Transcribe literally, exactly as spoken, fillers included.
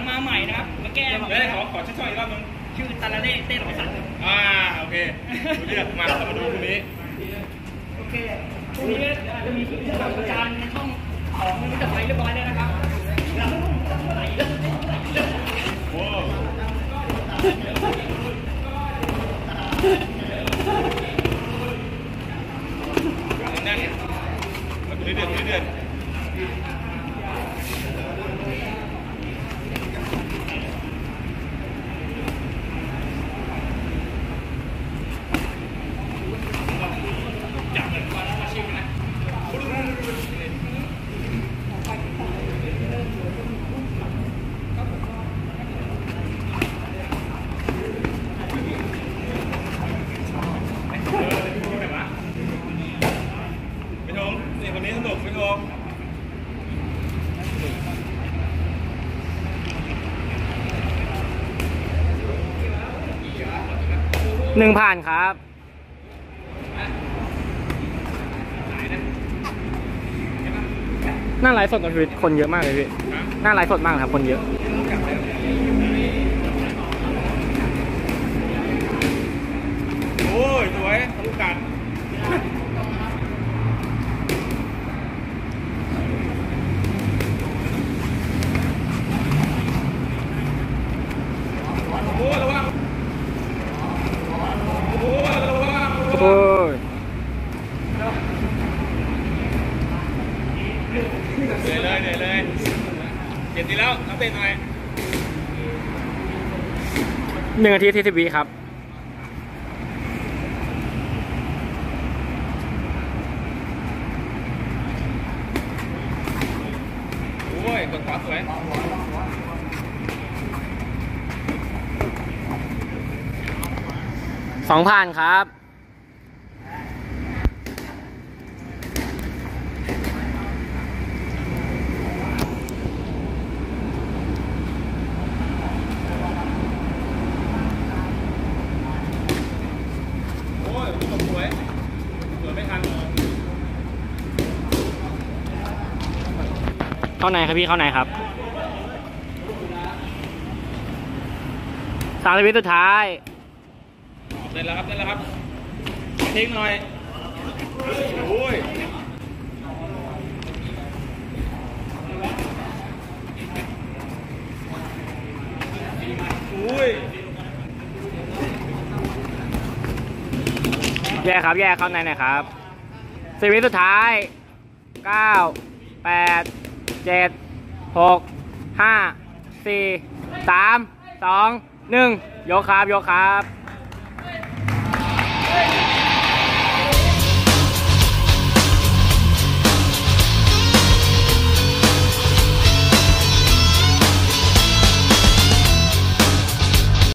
มาใหม่นะครับมาแก้เดี๋ยวขอขอชื่อช่องอีกรอบนึงชื่อตาลาเล่เต้หลอสันอ่าโอเคดูเรื่องมาเรามาดูพรุ่งนี้โอเคพรุ่งนี้จะมีผู้จัดการในช่องของมิสเตอร์ไฟเรียบร้อยแล้วนะครับโอ้นั่นเนี่ยมาดูเดือดดูเดือดหนึ่งผ่านครับหน้าไลฟ์สดกับชีวิตคนเยอะมากเลยพี่หน้าไลฟ์สดมากครับคนเยอะโอ้ยสวยทะลุกันโอ้ยระวังโอ้ยระวังโอ้ยเหนื่อยเลยเหนื่อยเลยเจ็บทีแล้วน้ำเต้นหน่อยหนึ่งนาทีที่สิบวิครับโอ้ยกดขวาสวยสองผ่านครับโอ้ยสวยสวยไม่ทันเข้าในครับพี่เข้าในครับสามสิบวิสุดท้ายเสร็จแล้วครับเสร็จแล้วครับทิ้งหน่อยโอ้ยโอ้ยแย่ครับแย่เข้าในหน่อยครับสิบวิสุดท้ายเก้าแปดเจ็ดหกห้าสี่สามสองหนึ่งยกครับยกครับ